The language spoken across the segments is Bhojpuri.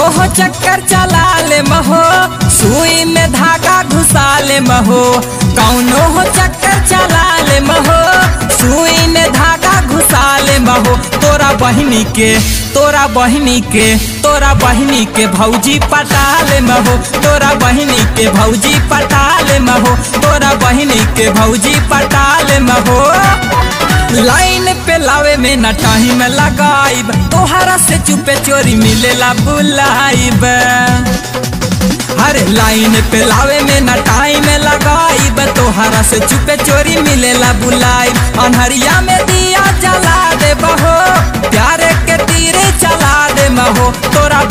कौनो हो चक्कर चला ले महो, सुई में धागा घुसा ले महो। कौनो हो चक्कर चला ले महो, सुई में धागा घुसा ले महो। तोरा बहिनी के भौजी पटा ले महो, तोरा बहिनी के भौजी पटा ले महो, तोरा बहिनी के भौजी पटा ले महो। लाइन पे लावे में न टाइम लगाइब, तोहरा से चुपे चोरी मिलेला बुलाइब। अरे लाइन पे लावे में न टाइम लगाइब, तोहरा से चुपे चोरी मिलेला बुलाइब। अनहरिया में दिया जला दे बहो, प्यारे के तीरे चला दे महो। तोरा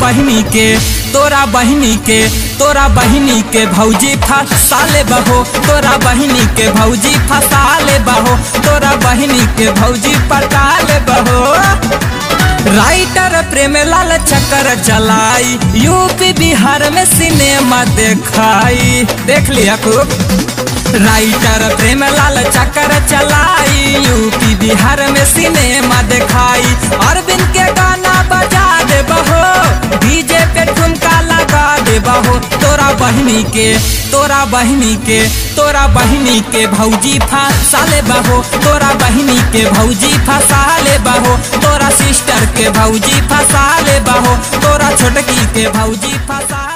बहिनी के भौजी फंसा ले बहो, तोरा बहिनी के भौजी फंसा ले बहो, तोरा बहिनी के भौजी पटा ले बहो। राइटर प्रेम लाल चक्कर चलाई, यूपी बिहार में सिनेमा देखाई। देख लिया खूब। राइटर प्रेम लाल चक्कर चलाई, यूपी बिहार में सिनेमा दिखाई। अरविंद के गाना बजा दे बहो, डीजे पे ठुमका लगा दे बहो। तोरा बहिनी के भौजी फंसा ले बहो, तोरा बहिनी के भौजी फंसा ले बहो, तोरा सिस्टर के भौजी फंसा ले बहो, तोरा छोटकी के भौजी फंसा